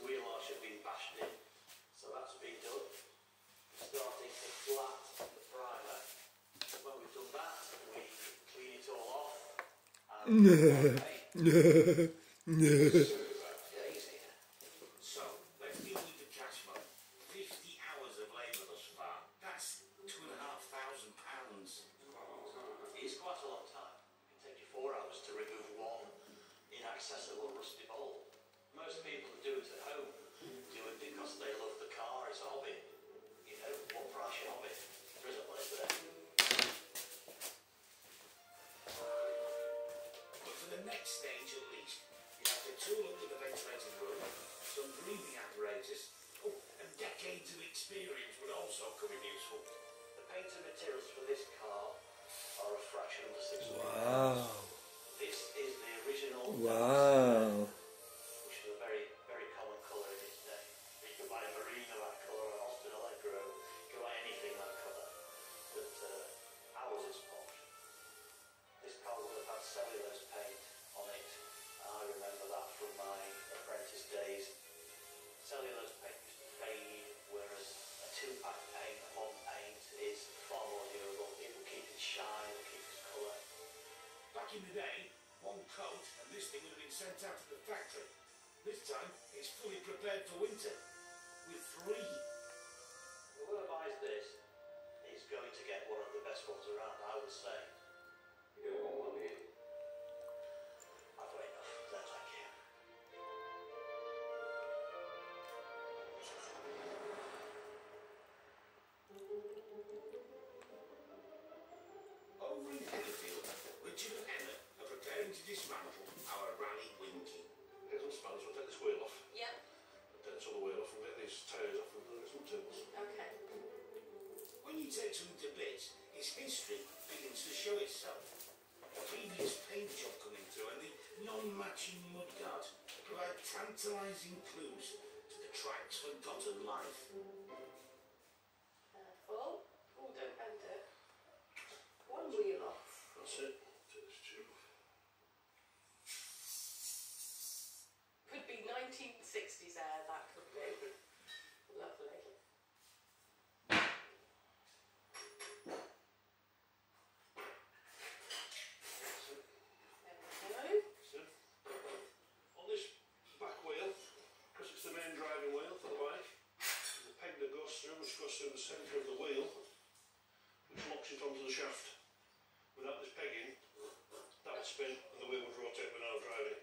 wheel arch had been bashed in, so that's been done. Starting to flat the primer. When we've done that, we clean it all off and so let's deal with the cash flow. 50 hours of labour thus far. That's £2,500. It's quite a long time. It can take you 4 hours to remove one inaccessible rusty bolt. Most people who do it at home do it because they love the car, it's a hobby. You know, what price your hobby? There isn't one, is there? But for the next stage at least, you have to tool up with the ventilated room, some breathing apparatus, and decades of experience would also come in useful. The painted materials for this car are a fraction of the 600. Wow. This is the original. Wow. Which is a very, very common colour in its day. You can buy a Marina that colour, an Austin Allegro, you can buy anything that colour. But ours is posh. This car would have had cellulose paint on it. I remember that from my apprentice days. Cellulose paint used to fade, whereas a 2-pack paint, a modern paint, is far more durable. It will keep its shine, it will keep its colour. Back in the day, one coat and this thing would have been sent out to the factory. This time, it's fully prepared for winter, with 3. Whoever buys this is going to get one of the best ones around, I would say. You don't want one here? I've got enough, no thank you. Over in Heatherfield, Richard and Emma are preparing to dismantle our rally winky. Get some spanners, we'll take this wheel off. Yep. Take this other wheel off and get these tyres off and get some tools. Okay. When you take something to bits, its history begins to show itself. A previous paint job coming through and the non-matching mudguards provide tantalising clues to the track's forgotten life. Careful. Oh, don't bend it. One wheel off. That's it. Take this tube off. Could be 1960s air, that could be. Lovely. There we go. On this back wheel, because it's the main driving wheel for the bike, there's a peg that goes through, which goes through the centre of the wheel, which locks it onto the shaft. Without this pegging, that would spin and the wheel would rotate when I was driving.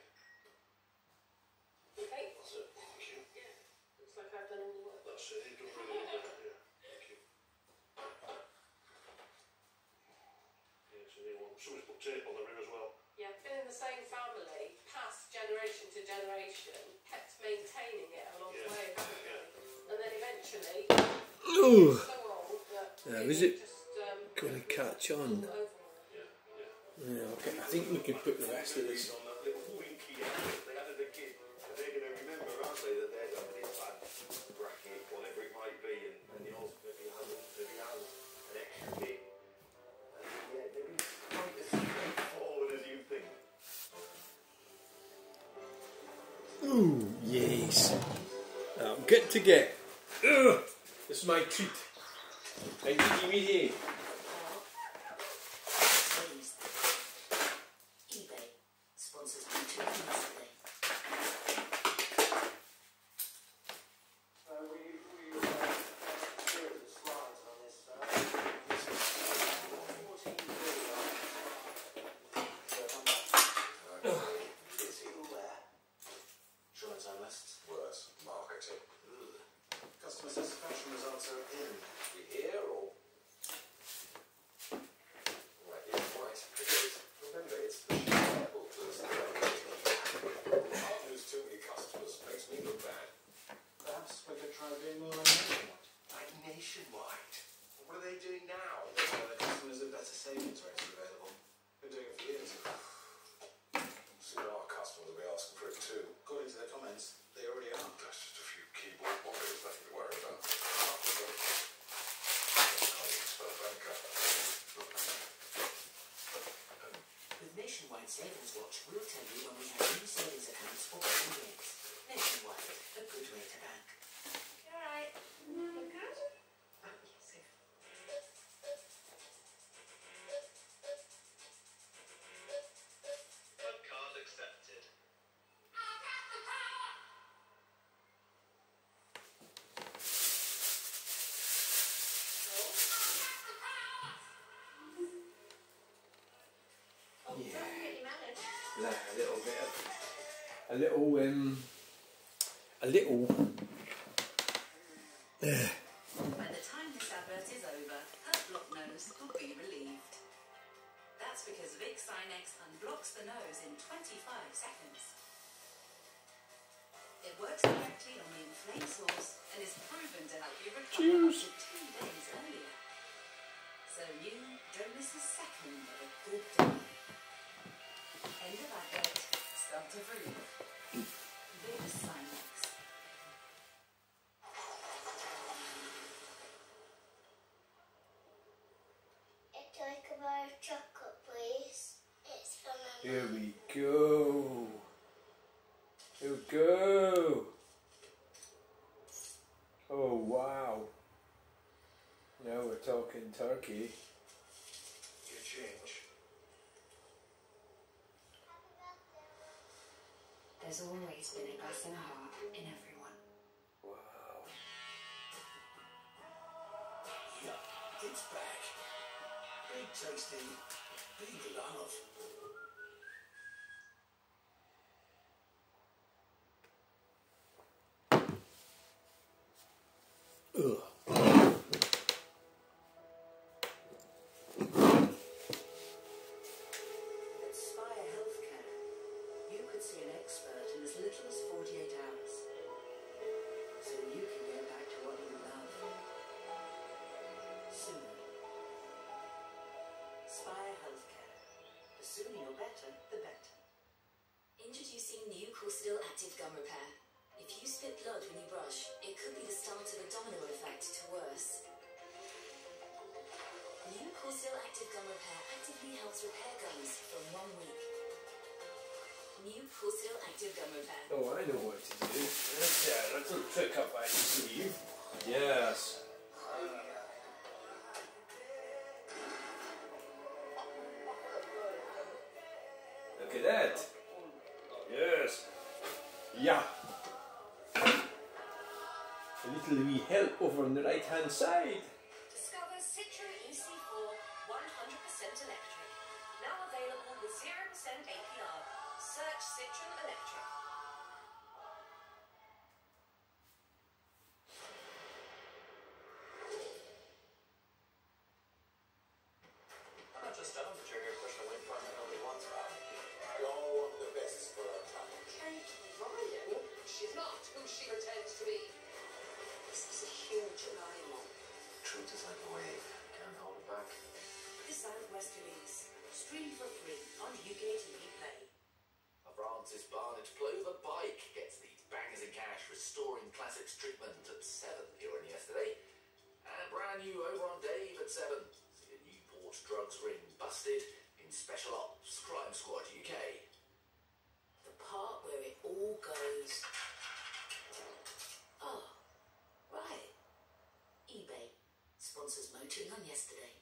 Okay. That's it. Thank you. Yeah. Looks like I've done all the work. That's it. You've done really well there. Yeah. Thank you. Yeah, so you want somebody's put tape on the rim as well. Yeah, been in the same family, passed generation to generation, kept maintaining it along the way, haven't they? And then eventually, Ooh. so old that Is it just going to catch on? Yeah, okay. I think we could put the rest of this. On that little winky outfit they had as a kid, and they're going to remember, aren't they, that they're got an impact bracket, whatever it might be, and you know, maybe has an extra bit. And yeah, maybe quite as straightforward as you think. Ooh, yes. Now, get to get. Ugh, this is my treat. And give me here. eBay sponsors me too recently. Worse, marketing. Customer satisfaction results are in. You hear or? Right, yeah, right. Remember, it's the shareable to us. Can't lose too many customers. Makes me look bad. Perhaps we could try doing more nationwide. Like nationwide? What are they doing now? The customers have better savings rates available. Been doing it for years. Soon our customers will be asking for it too. According to their comments, they already are. That's just a few keyboard warriors, nothing to worry about. With Nationwide Savings Watch, we'll tell you when we have new savings accounts or betting rates. Nationwide, a good accepted. Oh, Yeah. don't forget your manage. Nah, a little bit of, a little. By the time this advert is over, her block nose will be relieved. That's because Vic Sinex unblocks the nose in 25 seconds. It works directly on the inflamed source and is proven to help you recover up to 2 days earlier. So you don't miss a second of a good day. End of advert. Start to breathe. Vic Sinex. I'd like a bar of chocolate, please. It's for my Here mum. we go. Here we go. Oh wow. Now we're talking turkey. Your change. There's always been a glass and a heart in everyone. Wow. Yeah, it's back. Big tasty, big love. Ugh. At Spire Healthcare, you could see an expert in as little as 48 hours. So you can get back to what you love. Sooner. Spire Healthcare. The sooner you're better, the better. Introducing new Still Active Gum Repair. If you spit blood when you brush, it could be the start of a domino effect to worse. New Still Active Gum Repair actively helps repair gums for 1 week. New Still Active Gum Repair. Oh, I know what to do. That's a little trick up my sleeve. Yes. Look at that. Yes. Yeah. A little wee help over on the right hand side. Discover Citroen EC4 100% electric. Now available with 0% APR. Search Citroen Electric. I'm not just telling the trigger, pushing a wind farm that nobody wants, pal. You're one of the best for a time. Kate Ryan? She's not who she pretends to be. This is a huge lie. Truth is like a wave. Can't hold it back. The Southwest Release. Stream for free on UK TV Play. A Francis Barnett Plover bike gets these bangers in cash, restoring classics treatment at 7 here on yesterday. And brand new over on Dave at 7. See a Newport drugs ring busted in Special Ops Crime Squad UK. The part where it all goes. Oh, right. eBay sponsors motoring on yesterday.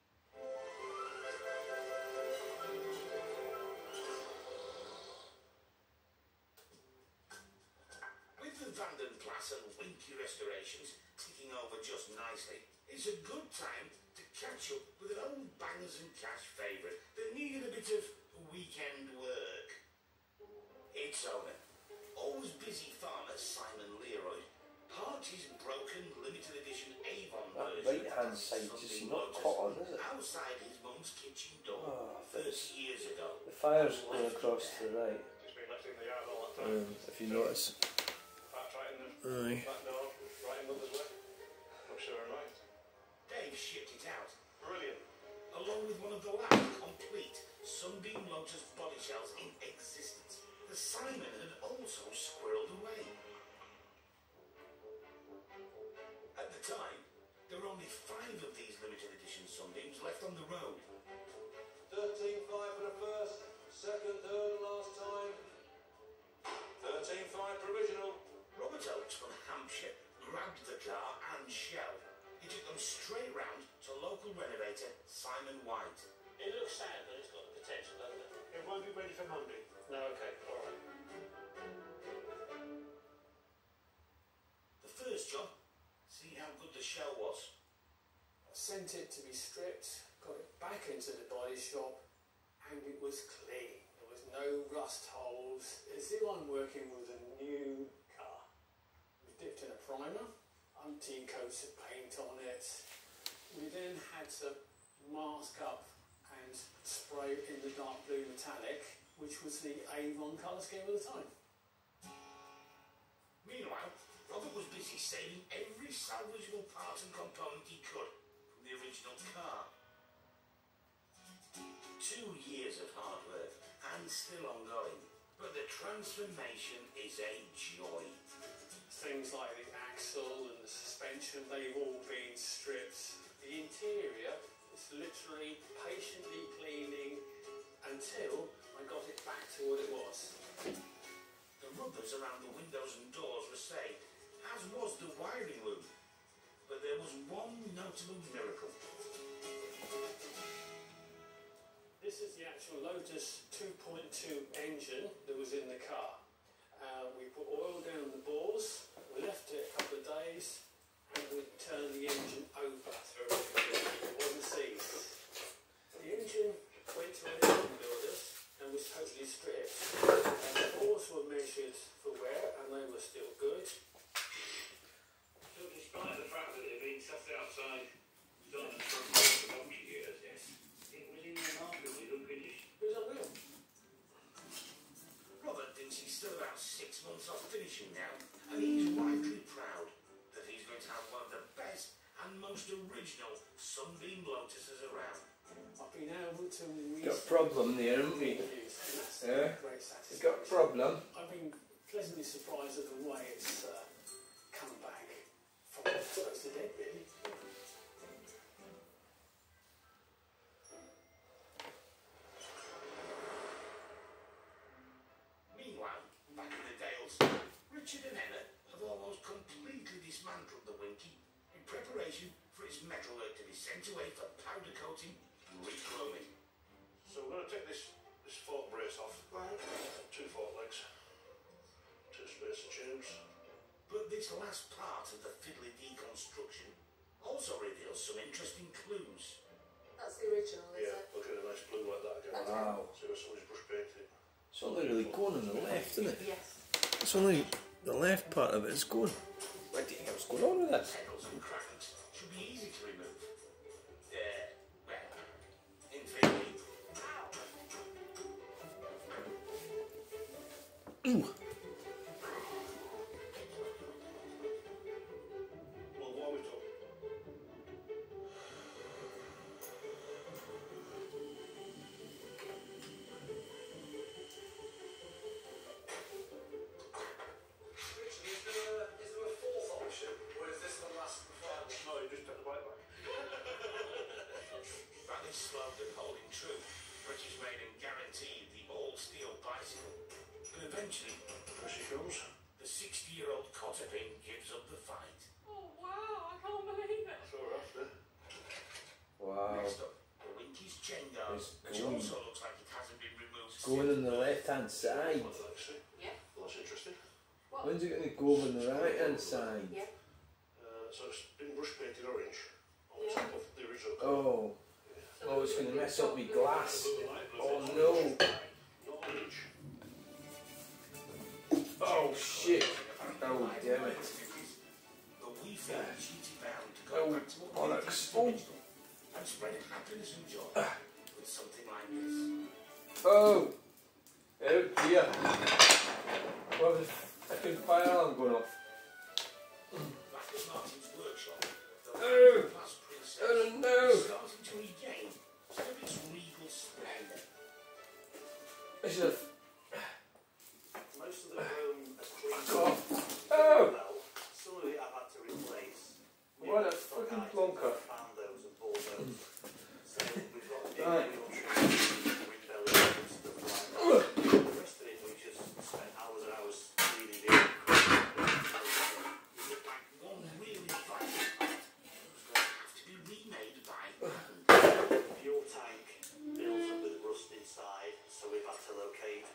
With the Vanden Plas and Winky restorations ticking over just nicely, it's a good time to catch up with an old bangers and cash favourite that needed a bit of weekend work. Its owner, always busy farmer Simon Leroy, part his broken limited edition Avon That version right-hand side Sunday just not Motors caught on, is it? outside his mum's kitchen door Oh, 30 years ago. The fire's going across to the right. It's been left in the yard all that time. If you notice. That's right in the Aye. back door, right in Mother's way. Not sure I'm right. Dave shipped it out, Brilliant. along with one of the last complete Sunbeam Lotus body shells in existence. The Simon had also squirreled away. At the time, there were only 5 of these limited edition Sunbeams left on the road. 13.5 for the first, second, third and last time. 13.5 provisional. Robert Oates from Hampshire grabbed the car and shell. He took them straight round to local renovator Simon White. It looks sad, but it's got the potential, doesn't it? It won't be ready for Monday. No, okay. sent it to be stripped, got it back into the body shop, and it was clean. There was no rust holes. It's the one working with a new car. It was dipped in a primer, umpteen coats of paint on it. We then had to mask up and spray in the dark blue metallic, which was the Avon colour scheme at the time. Meanwhile, Robert was busy saving every salvageable part and component he could from the original car. 2 years of hard work and still ongoing, but the transformation is a joy. Things like the axle and the suspension, they've all been stripped. The interior is literally patiently cleaning until I got it back to what it was. The rubbers around the windows and doors were safe, as was the wiring loom. But there was one notable miracle. This is the actual Lotus 2.2 engine that was in the car. We put oil down the bores, we left it a couple of days, and we turned the engine over. It wasn't seized. The engine went to an engine builders and was totally stripped. And the bores were measured for wear, and they were still good. So despite the fact that it had been sat outside done for donkey years, yes, it was in remarkably good condition. It was unreal. Robert thinks he's still about 6 months off finishing now, and he's rightly proud that he's going to have one of the best and most original Sunbeam Lotuses around. I've been able to Got a problem there, haven't we? Yeah. It's got a problem. I've been pleasantly surprised at the way it's come back from close to dead, really. Meanwhile, back in the Dales, Richard and Emma have almost completely dismantled the Winky in preparation for its metalwork to be sent away for powder coating and rechroming. So we're going to take this fork brace off. Right. 2 fork legs, 2 spacer tubes. But this last part of the fiddly deconstruction also reveals some interesting clues. That's the original, is Yeah, it? look at a nice blue like that again. Wow. See where somebody's brush painted it. It's only really going on the left, isn't it? Yes. It's only the left part of it is going. What do you think what's going on with this? Pedals and cranks should be easy to remove. Well, in theory. Ooh. Well, what are we talking? Is there a fourth option, or is this the last and final? No, you just take the bike back. That is slogan holding true. British made and guaranteed the all-steel bicycle. But eventually, There she comes. the 60-year-old Cottapin gives up the fight. Oh wow, I can't believe it. Show her after. Wow. Next up, the Winky's chain guard, It's which going. also looks like it hasn't been removed Going since. on the left hand side. What did I see? Yeah. Well, that's interesting. What? When's it going to go over on the right hand side? Yeah. So it's been brush painted orange on Yeah. top of the original colour. Oh. Oh, it's going to mess up my glass. Oh no. Not orange. Oh shit. Oh damn it. But we feel duty bound to go Oh, back to what we bollocks. did original and spread happiness and joy with something like this. Oh. Oh dear. What was the fucking fire alarm going off? Back at Martin's workshop, the Oh. glass princess Oh no. is starting to regain some of its regal splendour. I should have. Most of the chrome has cleaned Oh. up Oh. well. Some of it I've had to replace. What a Stock fucking items, plonker. I found those and bought those. So we've got the Right. window and stuff like that. The rest of it we just spent hours and hours cleaning it. It looked like one really vital part was going to have to be remade by hand. Fuel tank builds up with rust inside, so we've had to locate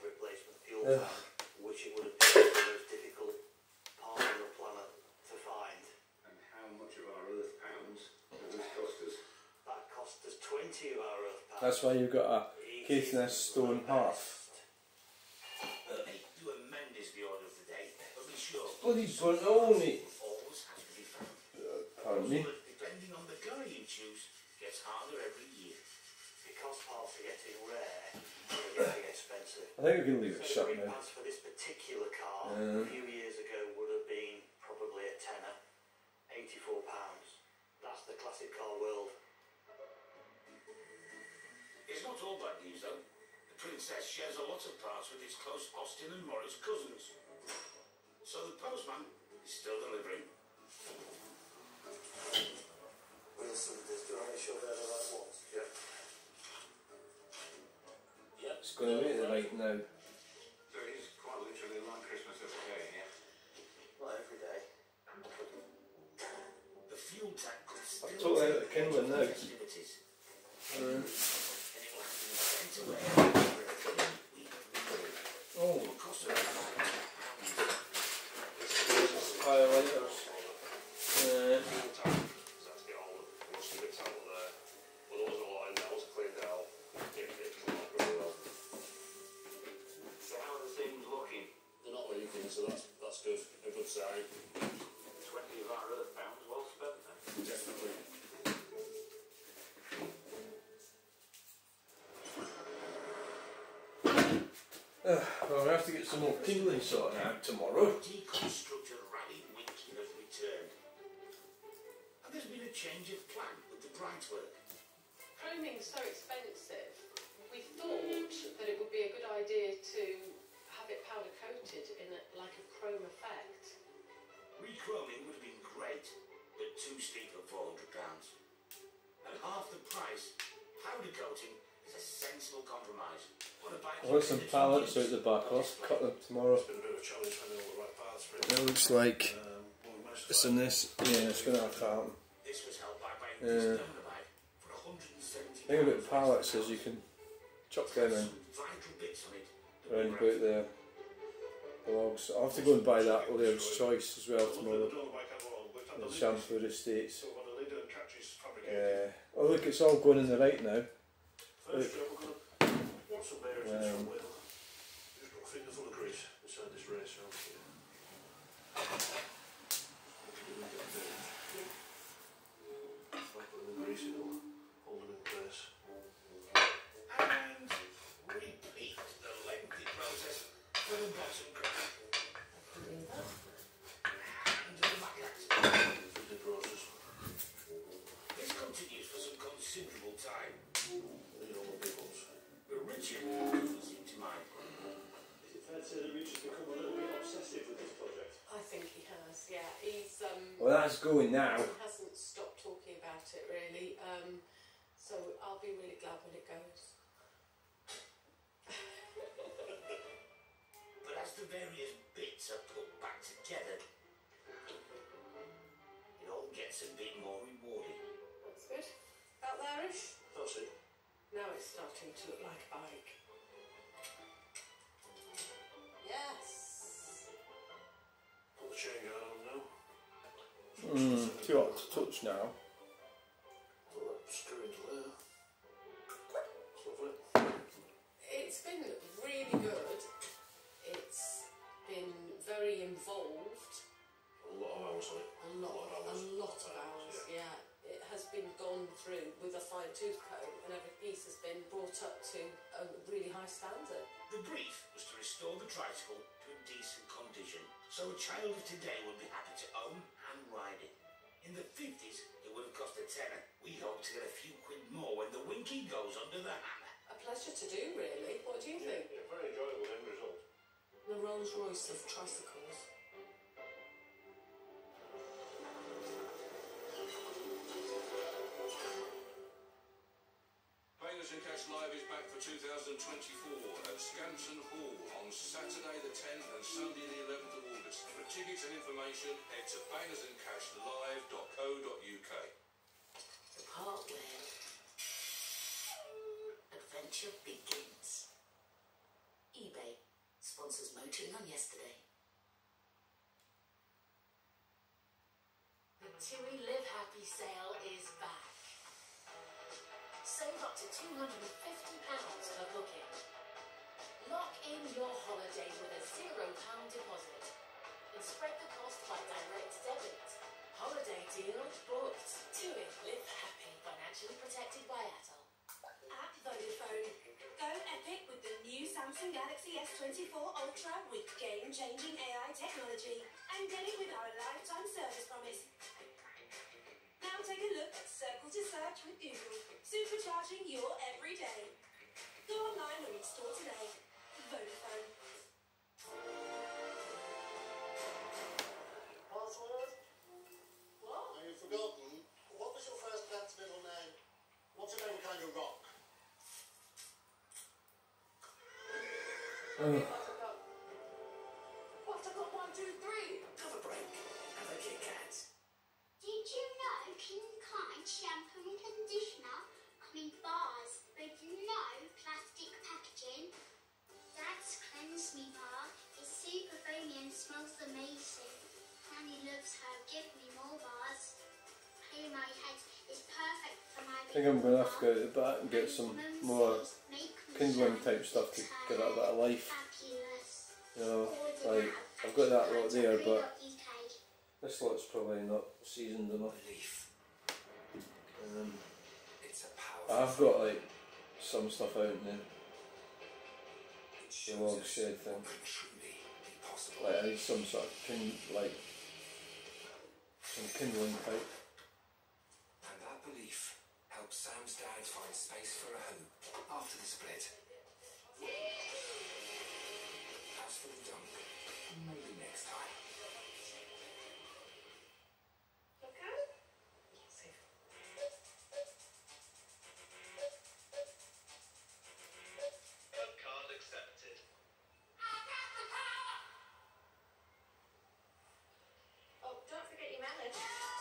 That's why you've got a Caithness stone hearth. Hey, do amend is the order of the day, but be sure. Bloody burnt all, mate. Always has to be found. Pardon me. Also, depending on the car you choose, gets harder every year. Because parts are getting rare, they're getting expensive. I think we can leave it So shut the brake now. pads for this particular car a few years ago would have been probably a tenner, £84. That's the classic car world. It's not all bad news though. The Princess shares a lot of parts with its close Austin and Morris cousins. So the postman is still delivering. Wilson, do I make sure they're the right ones? Yeah. Yep. It's going to be the right now. So it is quite literally like Christmas every day, yeah? Not every day. The fuel tank could still I've totally out of the Kiln now. festivities. Mm. And it will have been sent away for a clean week. Oh, It will cost about £5. highlighters. That's the all the rusty bits out there. But there wasn't a lot in there. Once I cleaned it out, it came out really well. So how are the things looking? They're not leaking, so that's good. A good sign. 20 of our earth pounds well spent then. Definitely. Well, we have to get some more Kiln sorted out tomorrow. Deconstructor Rally Winky has returned. And there's been a change of plan with the bright work. Chroming's so expensive, we thought that it would be a good idea to have it powder coated in like a chrome effect. Rechroming would have been great, but too steep at £400. At half the price, powder coating is a sensible compromise. What about I've got some pallets out the back. I'll cut them tomorrow. It's been a bit of a challenge finding all the right parts for it. It looks like Well, we managed to it's in this. Yeah, it's going to have to happen. This was helped by buying Yeah. this donor bag for £170. The thing about pallets is you can chop them in Some vital bits on it that round will about the logs. I'll have to go and buy that Laird's Choice as well tomorrow. The Shamford Estates. So one of the leader and catches fabricated. Oh look, it's all going in the right now. First job, we're going to want some bearings in this front wheel. Just got a finger full of grease inside this race out here. Like putting the grease in, it'll hold them in place. And repeat the lengthy process for the bottom crack. And the back axle. Fitted roses. This continues for some considerable time. Need all the big ones. But Richard doesn't seem to mind. Is it fair to say that Richard's become a little bit obsessive with this project? I think he has, yeah. He's Well, that's going now. he hasn't stopped talking about it really. So I'll be really glad when it goes. But as the various bits are put back together, it all gets a bit more rewarding. That's good. About there-ish. That's it. Now it's starting to look like a bike. Yes. Put the chain guard on now. Too hot to touch now. Put that screw into there. Lovely. It's been really good. It's been very involved. A lot of hours on it. A lot of hours, yeah. It has been gone through with a fine tooth comb and every piece has been brought up to a really high standard. The brief was to restore the tricycle to a decent condition, so a child of today would be happy to own and ride it. In the 50s, it would have cost a tenner. We hope to get a few quid more when the Winky goes under the hammer. A pleasure to do, really. What do you think? Yeah, very enjoyable end result. The Rolls Royce of tricycles. Bangers and Cash Live is back for 2024 at Scanton Hall on Saturday the 10th and Sunday the 11th of August. For tickets and information, head to bangersandcashlive.co.uk. The part where adventure begins. eBay sponsors Motoring on yesterday. The TUI Live Happy sale is back. Save up to £250 per booking. Lock in your holiday with a £0 deposit and spread the cost by direct debit. Holiday deal booked. Do it. Live happy. Financially protected by Atos. At Vodafone, go epic with the new Samsung Galaxy S24 Ultra with game-changing AI technology and get it with our lifetime service promise. Now take a look at Circle to Search with Google, supercharging your everyday. Go online or in store today. Vodafone. Password? What? Now you've forgotten. What was your first cat's middle name? What's your name kind of rock? What? I got 1, 2, 3. Have a break. Have a Kit Kat. Did you know Kiln shampoo and conditioner come in bars with no plastic packaging? Dad's Cleanse Me bar is super foamy and smells amazing. Nanny loves her Give Me More bars. Clear My Head is perfect for my I think I'm going to have to go to the back and get some more kindling type stuff to get that bit of life. You know, like, I've got that lot there, but this lot's probably not seasoned enough. I've got like some stuff out in there. The log shed thing. Like I need some sort of some kindling type. And that belief helped Sam's dad find space for a home after the split. As for the dunk, maybe next time. Okay? Safe. Card accepted. Oh, don't forget your melon.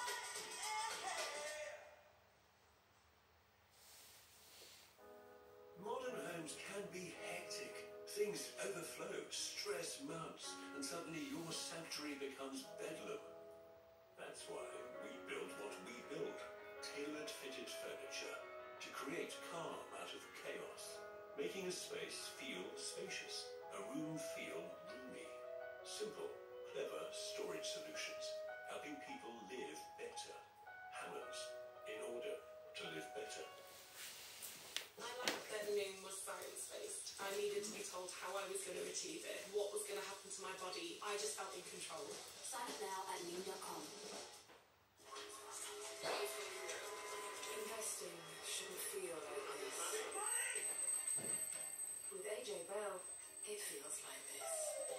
Modern homes can be hectic. Things overflow, stress mounts, and suddenly your sanctuary becomes bedlam. That's why we build what we build. Tailored fitted furniture to create calm out of chaos, making a space feel spacious, a room feel roomy. Simple, clever storage solutions, helping people live better. Hammers, in order to live better. I like that Noom was science-based. I needed to be told how I was going to achieve it, what was going to happen to my body. I just felt in control. Sign up now at noom.com. Investing shouldn't feel like this. With AJ Bell, it feels like this.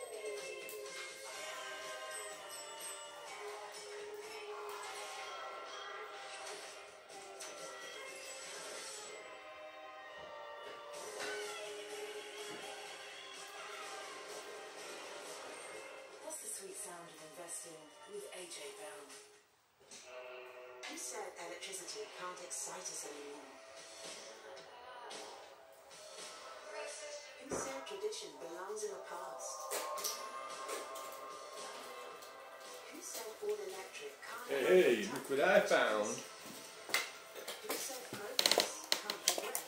That's the sweet sound of investing with AJ Bell. You said electricity can't excite us anymore. Who said tradition belongs in the past? Who said all electric can't Hey, look what I found. Who said progress can't progress?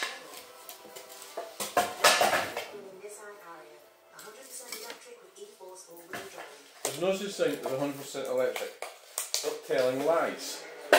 In Nissan Ariya, 100% electric with e-force all-wheel drive. There's no such thing as 100% electric. Stop telling lies.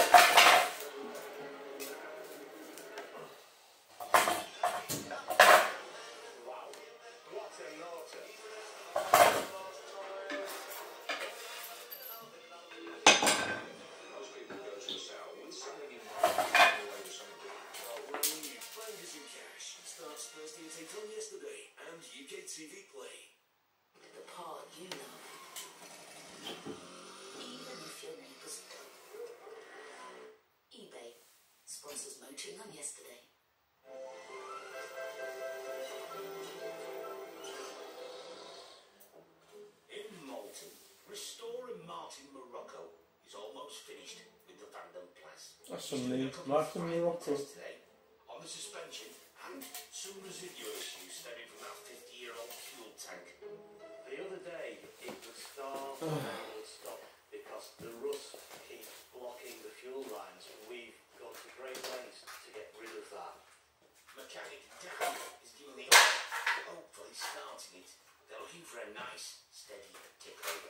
TV Play. The part you love. Even if your neighbours don't. eBay sponsors motoring on yesterday. In Malton, restoring Martin Morocco is almost finished with the Vanden Plas. That's some new Martin Morocco. Today on the suspension and some residual issues stemming from that 50-year-old fuel tank. The other day, it would start and it would stop because the rust keeps blocking the fuel lines. We've gone to great lengths to get rid of that. mechanic Dan is giving the order, hopefully starting it. They're looking for a nice, steady tip over.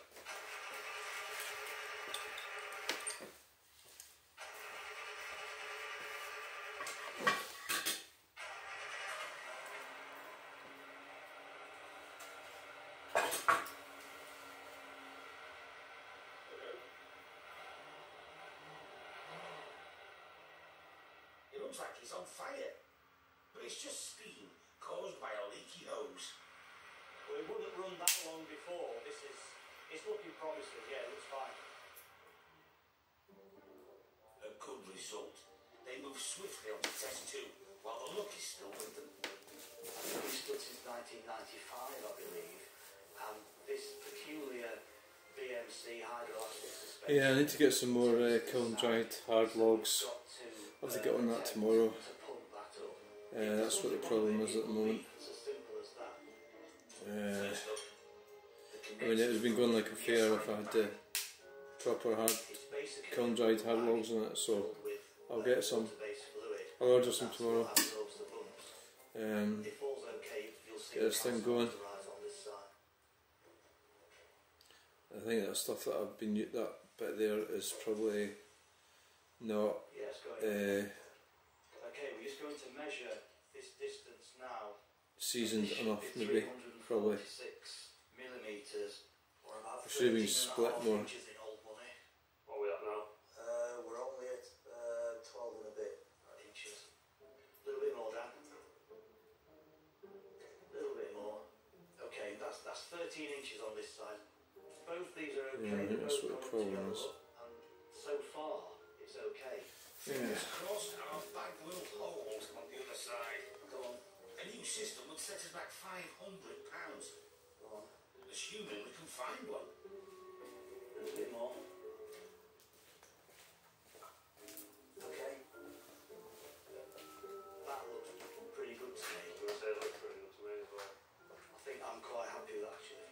It looks like it's on fire, but it's just steam caused by a leaky hose. Well, it wouldn't run that long before. It's looking promising. Yeah, it looks fine. A good result. They move swiftly on to test 2, while the luck is still with them. I think we stood since 1995, I believe, and this peculiar BMC hydroelastic suspension. Yeah, I need to get some more kiln dried hard logs. I'll have to get on that tomorrow. That's what the problem is at the moment. I mean, it has been going like a fair if I had the proper hard kiln dried hard logs on it, so I'll get some. I'll order some tomorrow. Get this thing going. I think that stuff that I've been that bit there is probably not. Okay, we're just going to measure this distance now. Seasoned enough, maybe, probably. Millimeters, or about should have been split more. Inches in old money. What are we at now? We're only at 12 and a bit inches. A little bit more, Dan. A little bit more. Okay, that's 13 inches on this side. Both these are okay. Yeah, I think that's what the problem is. And so far, it's okay. Fingers crossed, our bag will hold on the other side. Go on. A new system would set us back £500. Go on. Assuming we can find one. A little bit more. Okay. That looks pretty good to me. It looks pretty good to me as well. I think I'm quite happy with that, actually.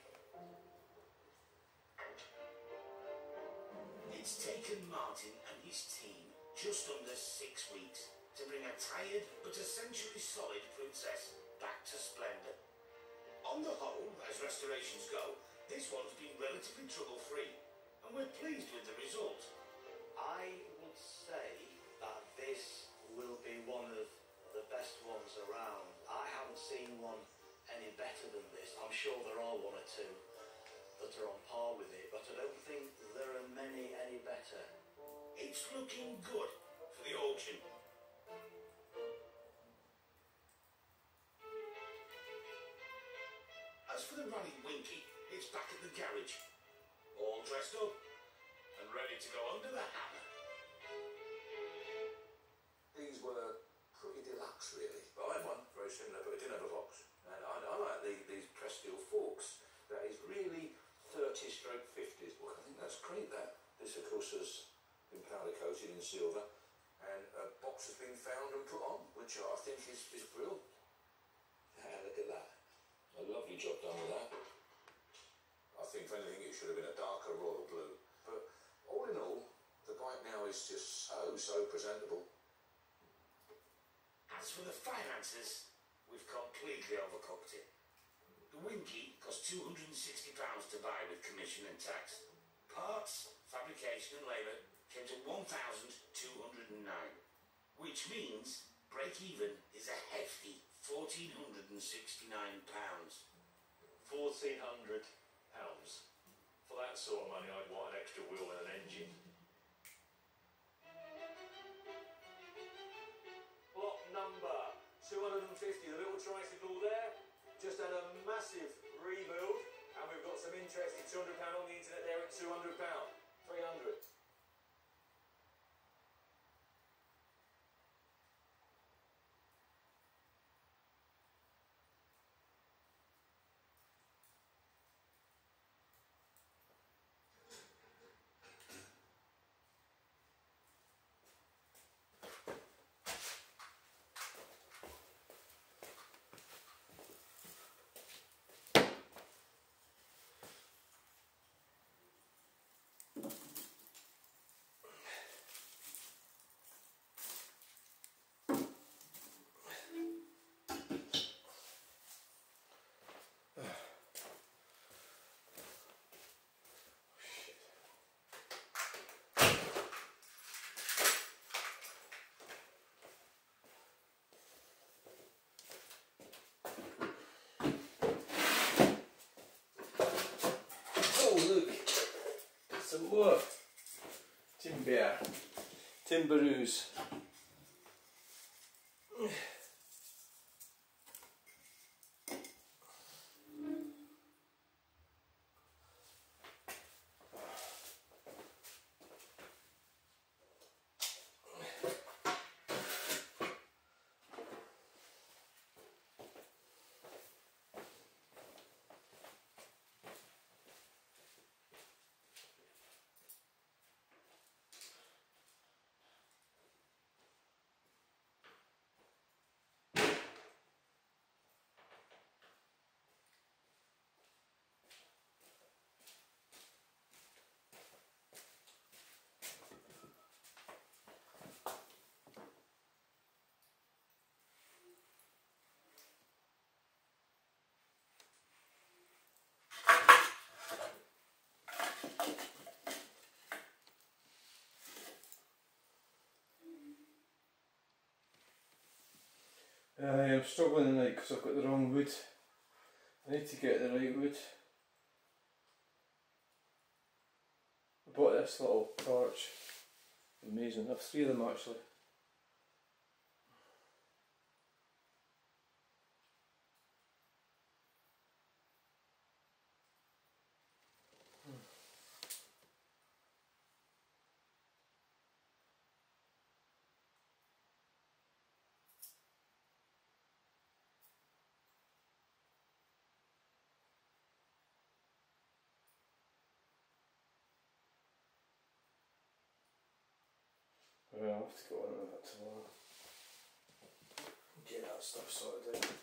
It's taken Martin and his team just under 6 weeks to bring a tired but essentially solid princess back to splendour. On the whole, as restorations go, this one's been relatively trouble-free, and we're pleased with the result. I would say that this will be one of the best ones around. I haven't seen one any better than this. I'm sure there are one or two that are on par with it, but I don't think there are many any better. It's looking good for the auction. As for the Rally Winky, it's back at the garage, all dressed up and ready to go under the hammer. These were pretty deluxe, really. But I had one very similar, but it didn't have a box. And I like these pressed steel forks. That is really 30/50s book. I think that's great. This, of course, has been powder coated in silver, and a box has been found and put on, which I think is brilliant. Look at that. A lovely job done with that. I think, if anything, it should have been a darker royal blue. But all in all, the bike now is just so presentable. As for the finances, we've completely overcooked it. The Winky cost £260 to buy with commission and tax. Parts, fabrication and labour came to £1,209, which means break-even is a hefty £1,469. £1,400. For that sort of money, I'd want an extra wheel and an engine. Block number 250, the little tricycle there, just had a massive rebuild, and we've got some interesting £200 on the internet there at £200, 300. Whoa! Timber. Timberoos. I'm struggling tonight because I've got the wrong wood. I need to get the right wood. I bought this little torch. Amazing. I have 3 of them actually. Well, I'll have to go on to that tomorrow. Get that stuff sorted out.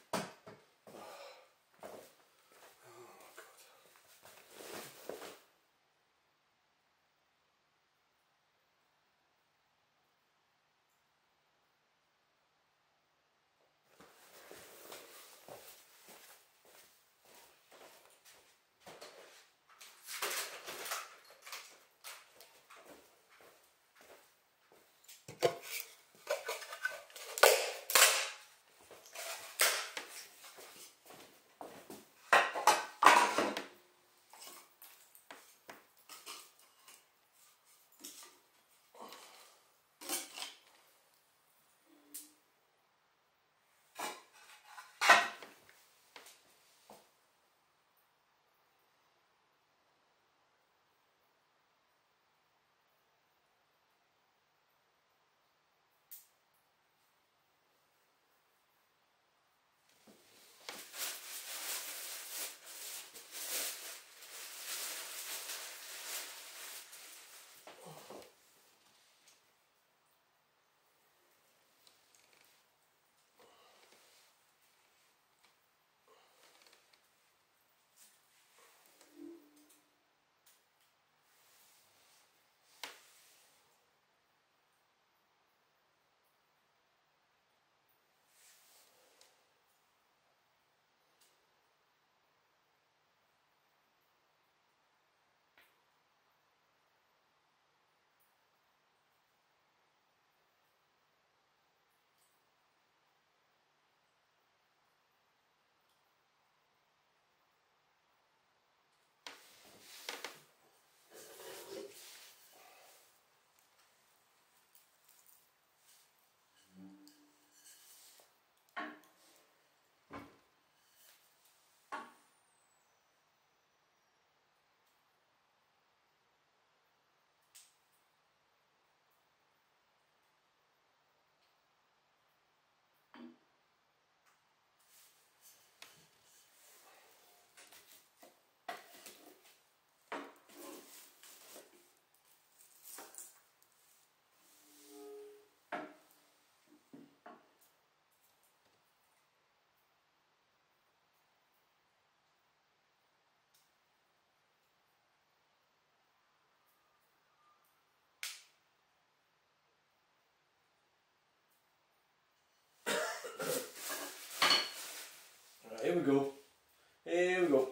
Here we go. Here we go.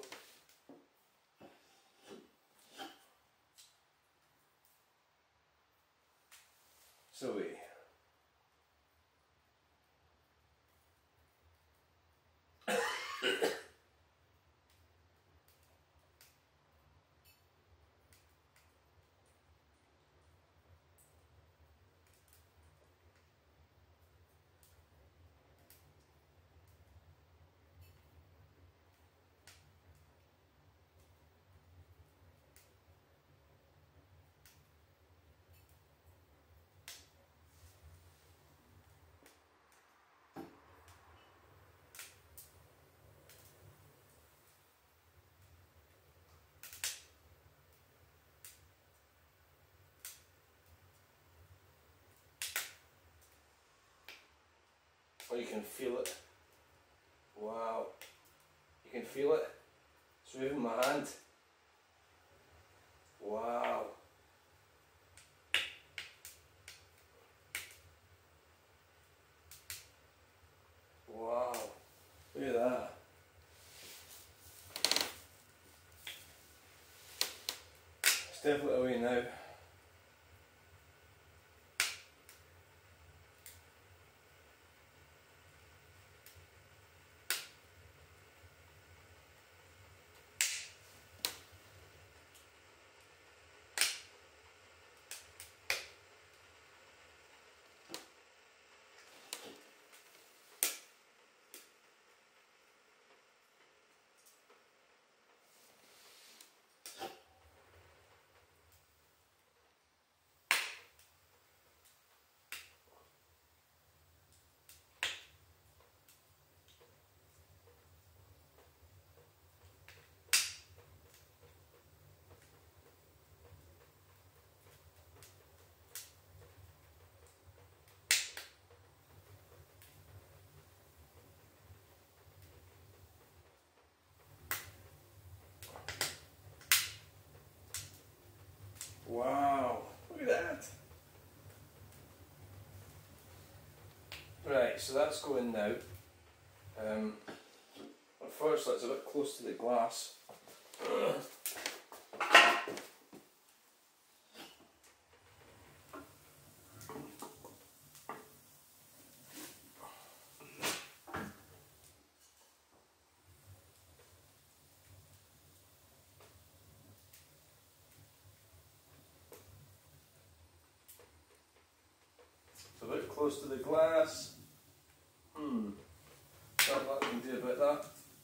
So we. Oh, you can feel it. Wow. You can feel it. It's moving my hand. Wow. Wow. Look at that. It's definitely away now. Wow, look at that. Right, so that's going now. Unfortunately it's a bit close to the glass. It's a bit close to the glass. What I can do about that.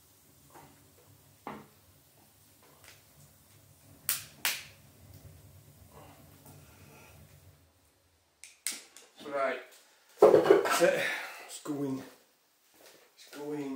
Right, that's it. It's going. It's going.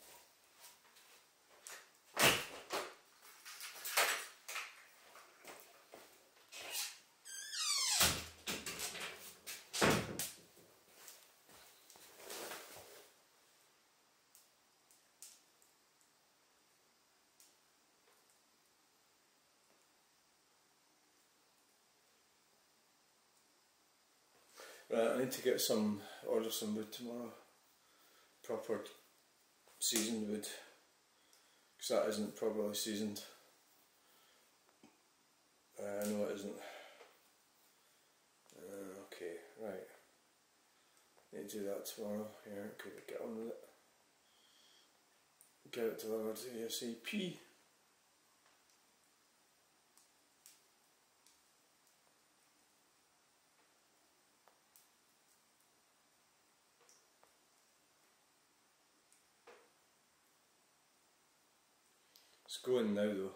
Right, I need to get order some wood tomorrow. Proper seasoned wood. Because that isn't properly seasoned. No it isn't. Okay, right. Need to do that tomorrow. Yeah, could get on with it. Get it delivered ASAP. It's going now though.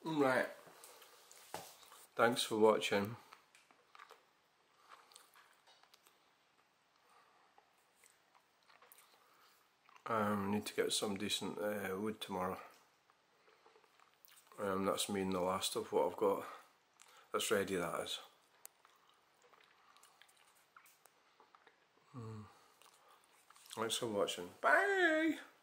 Right. Thanks for watching. Need to get some decent wood tomorrow. That's me and the last of what I've got. That's ready, that is. Thanks for watching. Bye!